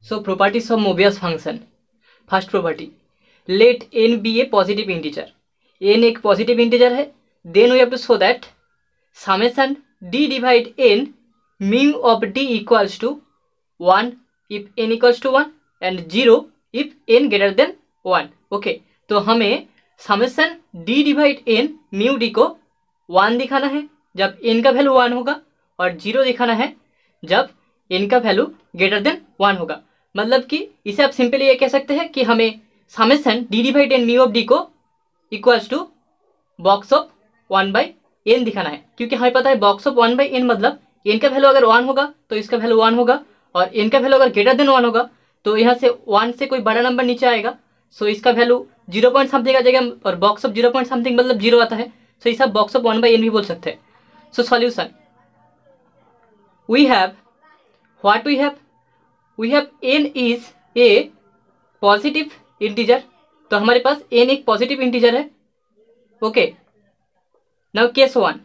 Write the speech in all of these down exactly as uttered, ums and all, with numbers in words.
So properties of Mobius function. First property, let n be a positive integer. n एक positive integer है. Then we have to show that summation d divide n mu of d equals to one if n equals to one and zero if n greater than one. Okay, तो हमें summation d divide n mu d को one दिखाना है जब n का value one होगा और zero दिखाना है जब n का वैल्यू ग्रेटर देन वन होगा. मतलब कि इसे आप सिंपली ये कह सकते हैं कि हमें summation d divide n mu of d को equals to box of one by N दिखाना है, क्योंकि हमें पता है box of one by N मतलब n का वैल्यू अगर वन होगा तो इसका वैल्यू वन होगा और n का वैल्यू अगर ग्रेटर देन वन होगा तो यहाँ से वन से कोई बड़ा नंबर नीचे आएगा. सो इसका वैल्यू जीरो पॉइंट समथिंग आ जाएगा और box of zero point something मतलब जीरो आता है. सो इसे आप box of one by N भी बोल सकते हैं. So solution we have what we have we have n is a positive integer. तो हमारे पास n एक पॉजिटिव इंटीजर है. Okay, now case one,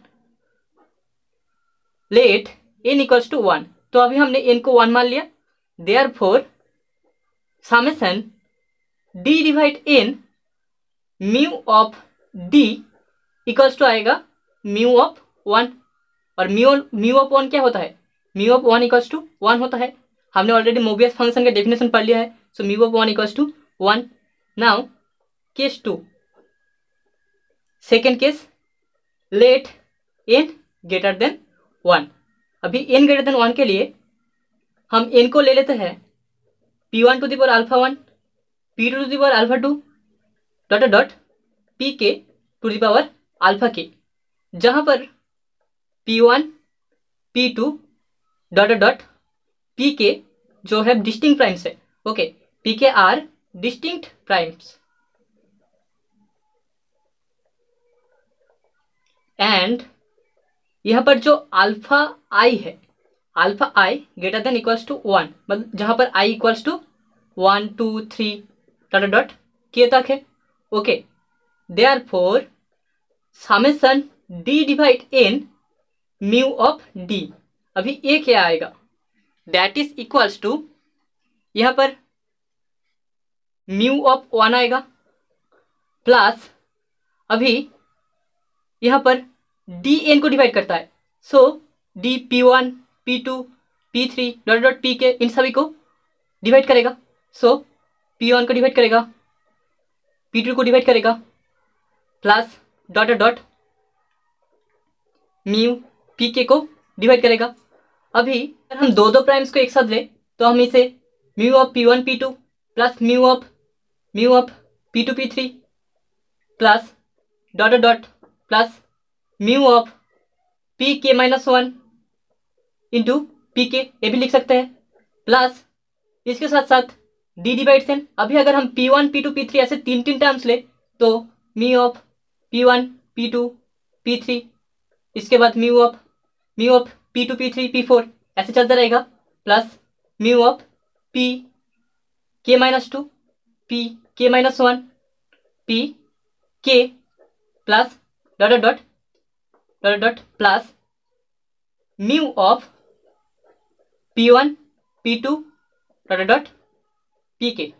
let n equals to one. तो अभी हमने n को वन मान लिया. Therefore summation d divide n mu of d equals to आएगा म्यू ऑफ वन. और म्यू म्यू ऑफ वन क्या होता है? Mu of one equals to one होता है. हमने ऑलरेडी मोबियस फंक्शन का डेफिनेशन पढ़ लिया है. So mu of one equals to one. Now case two, second case, let n greater than one. अभी n ग्रेटर देन वन के लिए हम n को ले लेते हैं P one to the power alpha one, P two to the power alpha two, dot dot P K to the power alpha K, जहां पर P one P two dot dot P K जो है distinct primes है. Okay, P K are distinct primes and यहाँ पर जो alpha I है, alpha I greater than equals to one, मतलब जहां पर I equals to one two three dot dot के तक है. Okay, therefore summation d divide n mu of d, अभी ए क्या आएगा? दैट इज इक्वल्स टू यहाँ पर म्यू ऑफ वन आएगा प्लस अभी यहाँ पर डी एन को डिवाइड करता है. So D P one P two P three dot dot P के इन सभी को डिवाइड करेगा. सो पी वन को डिवाइड करेगा, पी टू को डिवाइड करेगा plus dot dot mu P के को डिवाइड करेगा. अभी अगर हम दो दो प्राइम्स को एक साथ लें तो हम इसे mu of P one P two plus mu of mu of P two P three plus dot dot plus mu of P K minus one into P K, ये भी लिख सकते हैं. प्लस इसके साथ साथ डी डिवाइड एन. अभी अगर हम P one P two P three ऐसे तीन तीन टर्म्स ले तो mu of P one P two P three, इसके बाद mu of mu of P two P three P four ऐसे चलता रहेगा. Plus mu of P K minus two P K minus one P K plus dot dot dot dot plus mu of P one P two dot dot P K.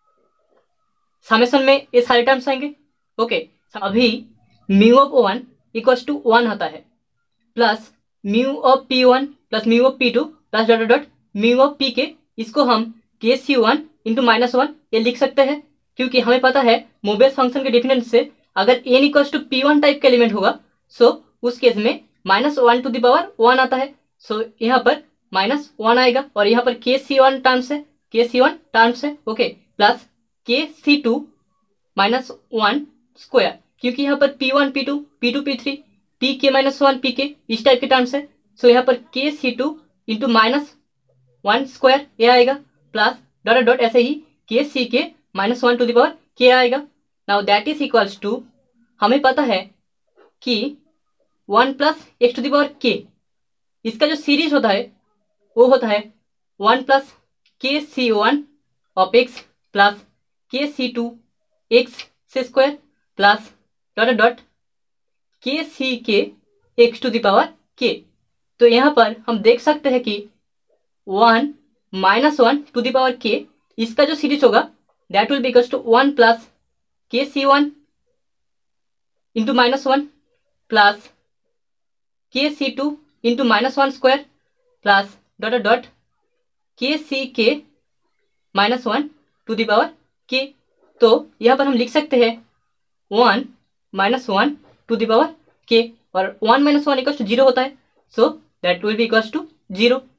Summation में ये सारे terms आएंगे. Okay, अभी mu of one equals to one होता है plus mu of P one plus mu of P two plus dot dot mu of P K. इसको हम K C one into minus one ये लिख सकते हैं, क्योंकि हमें पता है मोबियस फंक्शन के डेफिनेशन से अगर N equals to P one type का एलिमेंट होगा सो उस केस में minus one to the power one आता है. सो so, यहाँ पर माइनस वन आएगा और यहाँ पर के सी वन टर्म्स है, के सी वन टर्म्स है. Okay, plus K C two minus one square, क्योंकि यहाँ पर P one P two P two P three P K minus one P K इस टाइप के terms है. सो so, यहाँ पर K C two into minus one square ये आएगा प्लस डॉट डॉट ऐसे ही K C K minus one to the power K आएगा. Now that is equals to, हमें पता है कि one plus X to the power K, इसका जो सीरीज होता है वो होता है one plus K C one of X plus K C two X से square plus dot dot K C के x to the power K. तो यहाँ पर हम देख सकते हैं कि one minus one to the power K, इसका जो सीरीज होगा that will be equals to one plus K C one into minus one plus K C two into minus one square plus dot dot K C K minus one to the power K. तो यहाँ पर हम लिख सकते हैं one minus one to the power K, और one minus one equals to zero होता है, so that will be equals to zero.